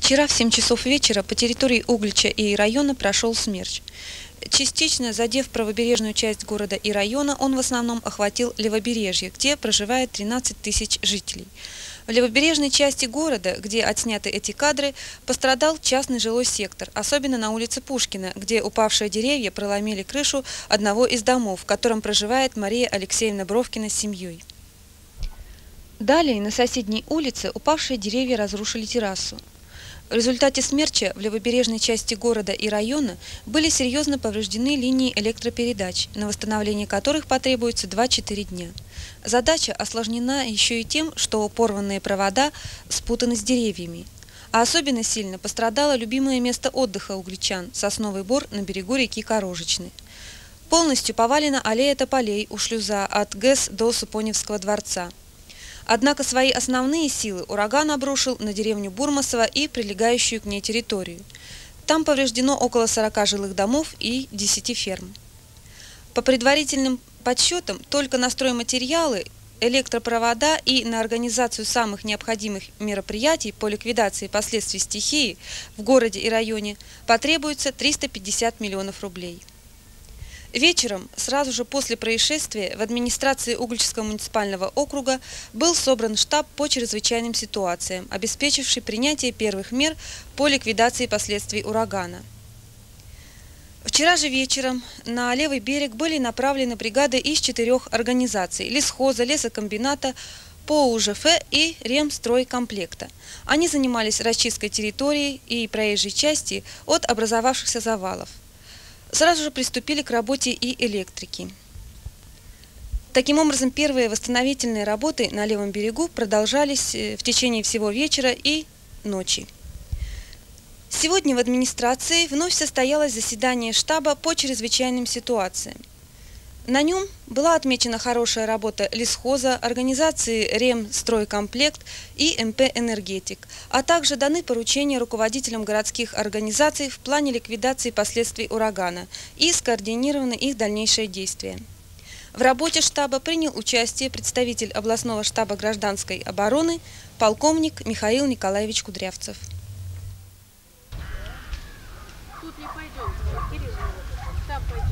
Вчера в 7 часов вечера по территории Углича и района прошел смерч. Частично задев правобережную часть города и района, он в основном охватил левобережье, где проживает 13 тысяч жителей. В левобережной части города, где отсняты эти кадры, пострадал частный жилой сектор, особенно на улице Пушкина, где упавшие деревья проломили крышу одного из домов, в котором проживает Мария Алексеевна Бровкина с семьей. Далее на соседней улице упавшие деревья разрушили террасу. В результате смерча в левобережной части города и района были серьезно повреждены линии электропередач, на восстановление которых потребуется 2-4 дня. Задача осложнена еще и тем, что порванные провода спутаны с деревьями. А особенно сильно пострадало любимое место отдыха угличан – Сосновый Бор на берегу реки Корожечной. Полностью повалена аллея тополей у шлюза от ГЭС до Супоневского дворца. Однако свои основные силы ураган обрушил на деревню Бурмасово и прилегающую к ней территорию. Там повреждено около 40 жилых домов и 10 ферм. По предварительным подсчетам, только на стройматериалы, электропровода и на организацию самых необходимых мероприятий по ликвидации последствий стихии в городе и районе потребуется 350 миллионов рублей. Вечером, сразу же после происшествия, в администрации Угличского муниципального округа был собран штаб по чрезвычайным ситуациям, обеспечивший принятие первых мер по ликвидации последствий урагана. Вчера же вечером на левый берег были направлены бригады из 4 организаций – лесхоза, лесокомбината, ПОУЖФ и Ремстройкомплекта. Они занимались расчисткой территории и проезжей части от образовавшихся завалов. Сразу же приступили к работе и электрики. Таким образом, первые восстановительные работы на левом берегу продолжались в течение всего вечера и ночи. Сегодня в администрации вновь состоялось заседание штаба по чрезвычайным ситуациям. На нем была отмечена хорошая работа лесхоза, организации Ремстройкомплект и МП «Энергетик», а также даны поручения руководителям городских организаций в плане ликвидации последствий урагана и скоординированы их дальнейшие действия. В работе штаба принял участие представитель областного штаба гражданской обороны полковник Михаил Николаевич Кудрявцев. Тут не пойдем, Кирилл, там пойдем.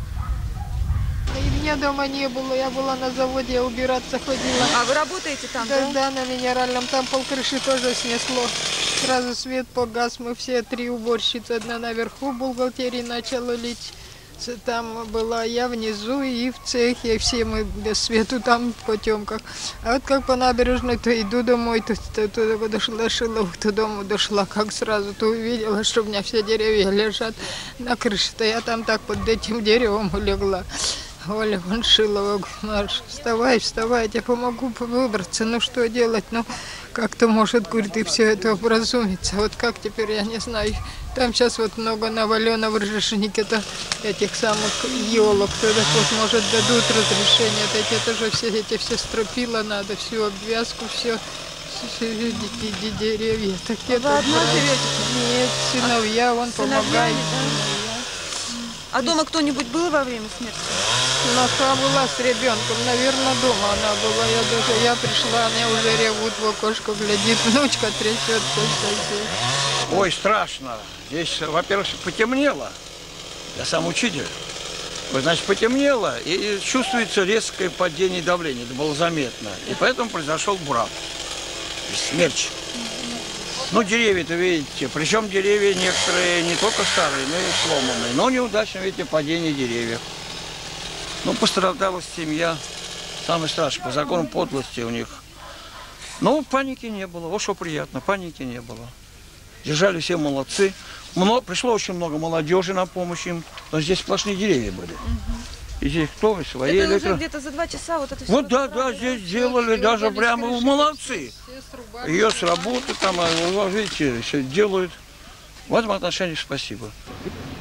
И меня дома не было, я была на заводе, я убираться ходила. А вы работаете там, да? Да, на минеральном, там полкрыши тоже снесло. Сразу свет погас, мы все 3 уборщицы, одна наверху в бухгалтерии начала лить. Там была я внизу и в цехе, все мы без свету там в потемках. А вот как по набережной, то иду домой, то туда подошла, Шилову, то дому дошла, как сразу, то увидела, что у меня все деревья лежат на крыше-то. Я там так под этим деревом легла. Оля Ваншилова, Маш, вставай, вставай, я тебе помогу выбраться, ну что делать, ну как-то может, говорит, и все это образумится, вот как теперь, я не знаю, там сейчас вот много навалено в Ржешнике-то этих самых елок, так вот, может, дадут разрешение, это же все эти все стропила надо, всю обвязку, все деревья, так это... Вы одна живете? Нет, сыновья, он помогает. А дома кто-нибудь был во время смерти? Наша была с ребенком, наверное, дома она была. Я пришла, они уже ревут в окошко, глядит, внучка трясется. Ой, страшно. Здесь, во-первых, потемнело. Я сам учитель. Значит, потемнело и чувствуется резкое падение давления. Это было заметно. И поэтому произошел буран. Смерч. Ну, деревья-то, видите, причем деревья некоторые не только старые, но и сломанные. Но неудачно, видите, падение деревьев. Ну, пострадала семья. Самое страшное, по закону подлости у них. Но паники не было. Вот что приятно, паники не было. Держали все молодцы. Пришло очень много молодежи на помощь им. Но здесь сплошные деревья были. И здесь кто свои это уже где-то за 2 часа вот это все. Вот да, здесь делали даже прямо молодцы. Ее с работы там, видите, все делают. В этом отношении спасибо.